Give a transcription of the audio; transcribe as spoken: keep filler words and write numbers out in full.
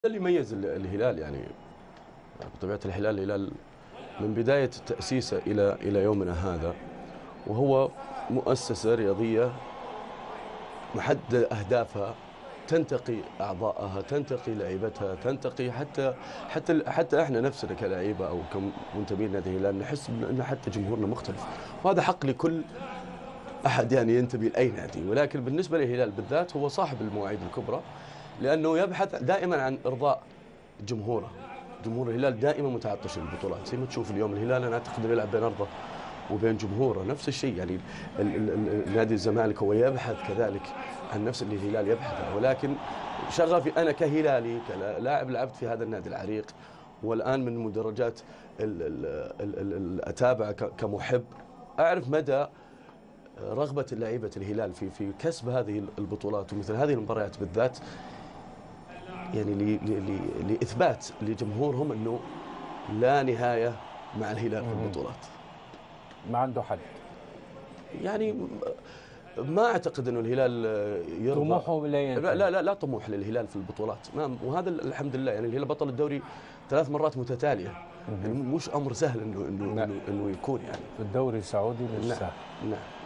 اللي يميز ال- الهلال يعني بطبيعة الهلال الهلال من بداية تأسيسه إلى إلى يومنا هذا، وهو مؤسسة رياضية محددة أهدافها، تنتقي أعضائها، تنتقي لعيبتها، تنتقي حتى حتى حتى احنا نفسنا كلاعيبة أو كمنتمين نادي الهلال نحس أن حتى جمهورنا مختلف، وهذا حق لكل أحد يعني ينتمي لأي نادي. ولكن بالنسبة للهلال بالذات هو صاحب المواعيد الكبرى، لأنه يبحث دائما عن إرضاء جمهوره. جمهور الهلال دائما متعطش للبطولات، زي ما تشوف اليوم الهلال انا اعتقد انه يلعب بين ارضه وبين جمهوره نفس الشيء. يعني ال- ال- ال- نادي الزمالك هو يبحث كذلك عن نفس اللي الهلال يبحثه، ولكن شغفي انا كهلالي كلاعب لعبت في هذا النادي العريق، والان من مدرجات ال- ال- ال- ال- ال- اتابع ك- كمحب، اعرف مدى رغبة لعيبة الهلال في في كسب هذه البطولات ومثل هذه المباريات بالذات، يعني ل- ل- ل- لإثبات لجمهورهم أنه لا نهاية مع الهلال في البطولات. ما عنده حل. يعني ما أعتقد أنه الهلال يرضى. طموحه لا ينتهي. لا لا لا طموح للهلال في البطولات، ما وهذا الحمد لله. يعني الهلال بطل الدوري ثلاث مرات متتالية، يعني مش أمر سهل أنه أنه لا. أنه, إنه يكون يعني في الدوري السعودي مش نعم سهل. نعم.